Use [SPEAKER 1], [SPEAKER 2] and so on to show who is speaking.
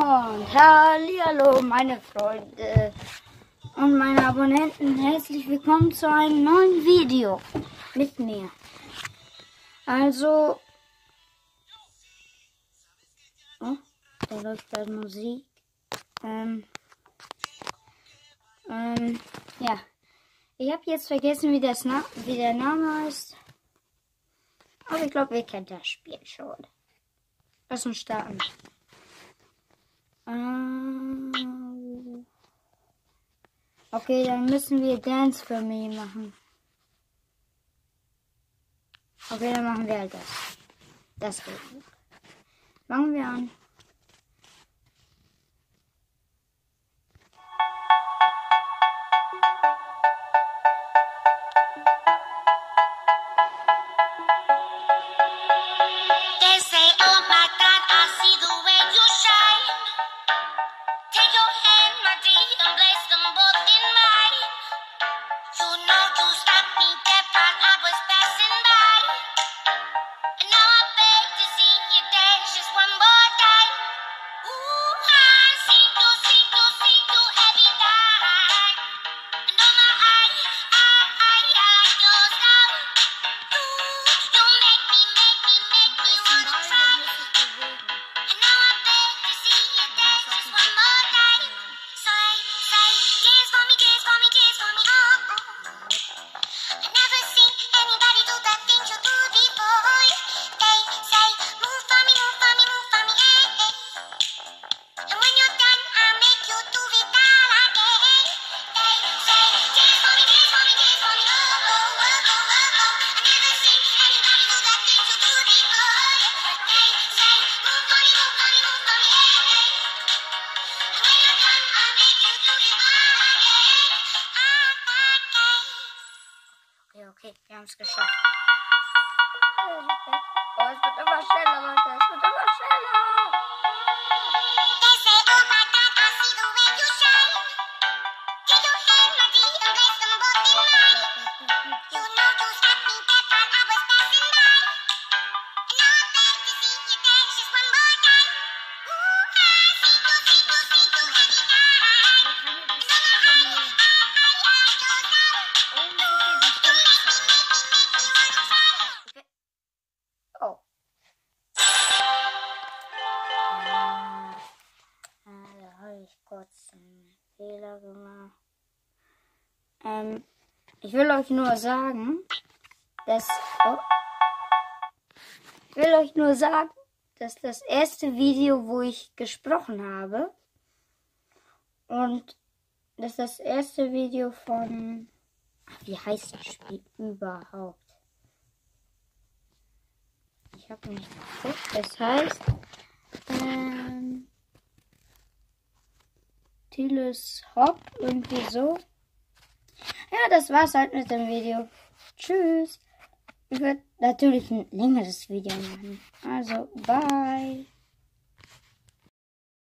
[SPEAKER 1] Und hallihallo meine Freunde und meine Abonnenten, herzlich willkommen zu einem neuen Video mit mir. Also, da läuft gerade Musik. Ja, ich habe jetzt vergessen, wie der Name heißt. Aber ich glaube, ihr kennt das Spiel schon. Lass uns starten. Okay, dann müssen wir Dance for Me machen. Okay, dann machen wir halt das. Das geht gut. Fangen wir an. Okay, wir haben es geschafft. Oh, es wird immer schneller, Leute. Es wird immer schneller. Fehler gemacht. Ich will euch nur sagen, dass das erste Video, wo ich gesprochen habe, und das ist das erste Video von, wie heißt das Spiel überhaupt? Ich habe nicht geguckt. Es heißt Tiles Hop, irgendwie so. Ja, das war's halt mit dem Video. Tschüss. Ich werde natürlich ein längeres Video machen. Also, bye.